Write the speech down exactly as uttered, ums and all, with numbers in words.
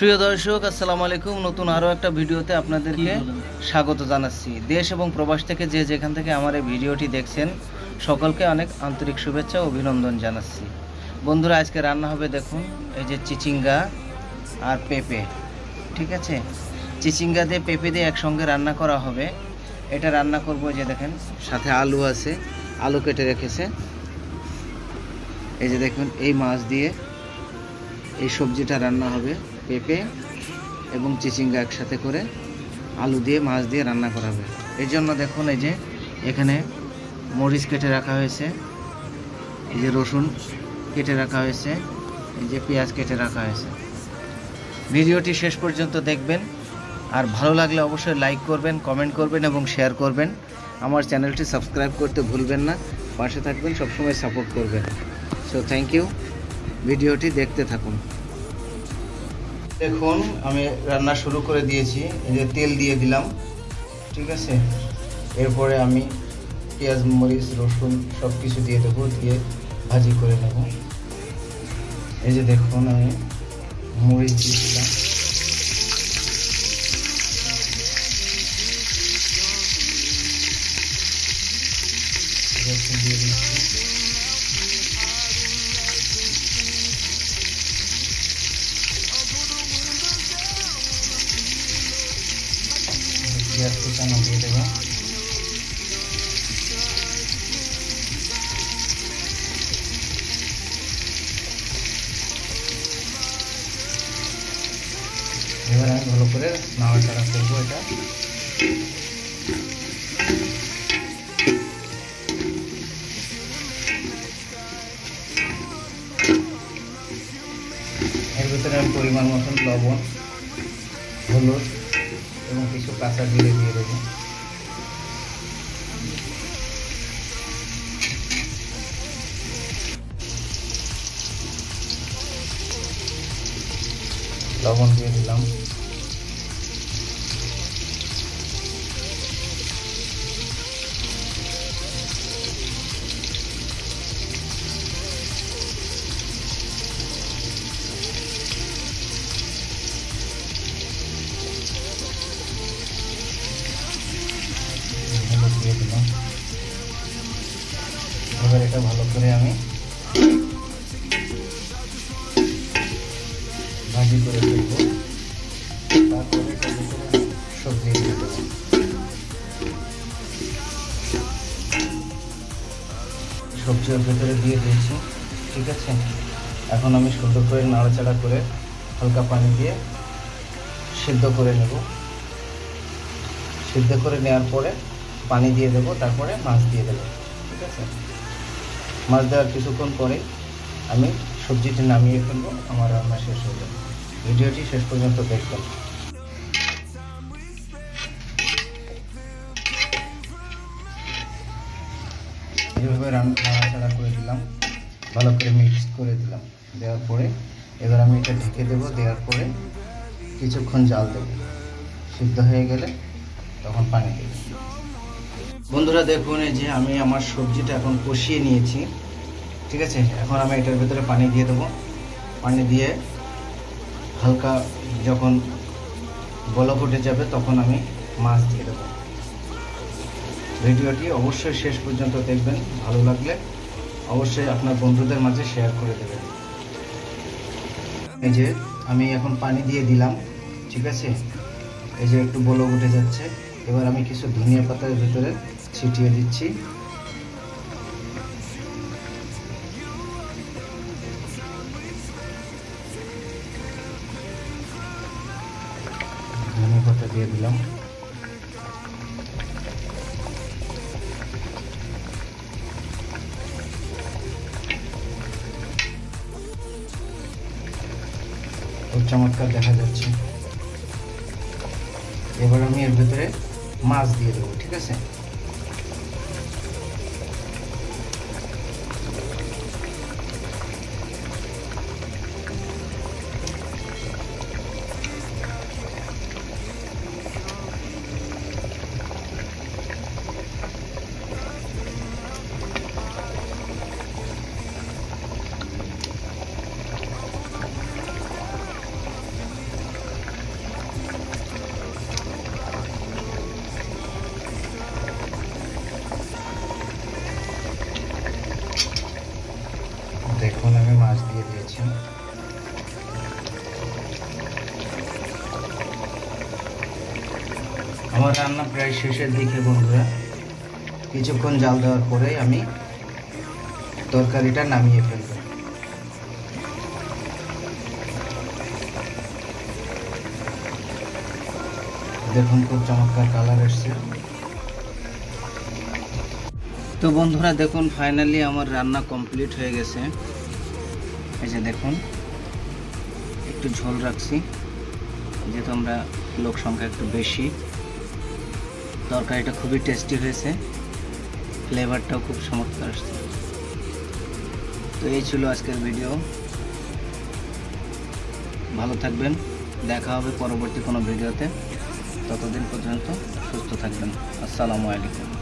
প্রিয় দর্শক, আসসালামু আলাইকুম। নতুন আরও একটা ভিডিওতে আপনাদেরকে স্বাগত জানাচ্ছি। দেশ এবং প্রবাস থেকে যে যেখান থেকে আমার এই ভিডিওটি দেখছেন, সকলকে অনেক আন্তরিক শুভেচ্ছা ও অভিনন্দন জানাচ্ছি। বন্ধুরা, আজকে রান্না হবে দেখুন, এই যে চিচিঙ্গা আর পেঁপে। ঠিক আছে, চিচিঙ্গা দিয়ে পেঁপে দিয়ে একসঙ্গে রান্না করা হবে। এটা রান্না করব, যে দেখেন সাথে আলু আছে, আলু কেটে রেখেছে। এই যে দেখুন, এই মাছ দিয়ে এই সবজিটা রান্না হবে। পেঁপে এবং চিচিঙ্গা একসাথে করে আলু দিয়ে মাছ দিয়ে রান্না করা হবে। এই জন্য দেখুন, এই যে এখানে মরিচ কেটে রাখা হয়েছে, এই যে রসুন কেটে রাখা হয়েছে, এই যে পেঁয়াজ কেটে রাখা হয়েছে। ভিডিওটি শেষ পর্যন্ত দেখবেন, আর ভালো লাগলে অবশ্যই লাইক করবেন, কমেন্ট করবেন এবং শেয়ার করবেন। আমার চ্যানেলটি সাবস্ক্রাইব করতে ভুলবেন না, পাশে থাকবেন, সবসময় সাপোর্ট করবেন। সো থ্যাংক ইউ, ভিডিওটি দেখতে থাকুন। দেখুন, আমি রান্না শুরু করে দিয়েছি। এই যে তেল দিয়ে দিলাম, ঠিক আছে। এরপরে আমি পেঁয়াজ, মরিচ, রসুন সব কিছু দিয়ে দেবো, দিয়ে ভাজি করে নেব। এই যে দেখুন, আমি মরিচ দিয়ে দিলাম, রসুন দিয়ে দিচ্ছি, পেঁয়াজ কুচানো দিয়ে দেবো। এবার আমি ভালো করে নাড়াচাড়া করবো এটা। এর ভিতরে আমি পরিমাণ মতন লবণ, হলুদ এবং কিছু কাঁচা জিরে দিয়ে দেবো। লবণ দিয়ে দিলাম, দিয়ে দিলাম। এবার এটা ভালো করে আমি ভাজি করে ফেলবো। তারপরে সবজি দিয়ে দেবো। সবজি ওর ভেতরে দিয়ে দিয়েছি, ঠিক আছে। এখন আমি সুন্দর করে নাড়াচাড়া করে হালকা পানি দিয়ে সিদ্ধ করে নেব। সিদ্ধ করে নেওয়ার পরে পানি দিয়ে দেবো, তারপরে মাছ দিয়ে দেবো, ঠিক আছে। মাছ দেওয়ার কিছুক্ষণ পরে আমি সবজিটি নামিয়ে ফেলবো, আমার রান্না শেষ হয়ে যাবে। ভিডিওটি শেষ পর্যন্ত দেখবেন। এইভাবে নাড়াচাড়া করে দিলাম, ভালো করে মিক্স করে দিলাম। দেওয়ার পরে এবার আমি এটা ঢেকে দেবো। দেওয়ার পরে কিছুক্ষণ জাল দেবো, সিদ্ধ হয়ে গেলে তখন পানি দেব। বন্ধুরা দেখুন, এই যে আমি আমার সবজিটা এখন কষিয়ে নিয়েছি, ঠিক আছে। এখন আমি এটার ভেতরে পানি দিয়ে দেবো। পানি দিয়ে হালকা যখন বলক উঠে যাবে, তখন আমি মাছ দিয়ে দেবো। ভিডিওটি অবশ্যই শেষ পর্যন্ত দেখবেন, ভালো লাগলে অবশ্যই আপনার বন্ধুদের মাঝে শেয়ার করে দেবেন। এই যে আমি এখন পানি দিয়ে দিলাম, ঠিক আছে। এই যে একটু বলক উঠে যাচ্ছে। এবার আমি কিছু ধনিয়া পাতার ভিতরে ছিটিয়ে দিচ্ছি। ধনিয়া পাতা দিয়ে দিলাম। খুব চমৎকার দেখা যাচ্ছে। এবার আমি এর ভিতরে মাছ দিয়ে দেবো, ঠিক আছে। রান্না প্রায় শেষের দিকে বন্ধুরা। কিছুক্ষণ জাল দেওয়ার পরে আমি তরকারিটা নামিয়ে ফেলব। দেখুন খুব চমৎকার কালার এসছে। তো বন্ধুরা দেখুন ফাইনালি আমার রান্না কমপ্লিট হয়ে গেছে। এই যে দেখুন একটু ঝোল রাখছি, যেহেতু আমরা লোক সংখ্যা একটু বেশি। তরকারিটা খুবই টেস্টি হয়েছে, ফ্লেভারটাও খুব চমৎকার আসছে। তো এই ছিল আজকের ভিডিও। ভালো থাকবেন, দেখা হবে পরবর্তী কোনো ভিডিওতে। ততদিন পর্যন্ত সুস্থ থাকবেন। আসসালামু আলাইকুম।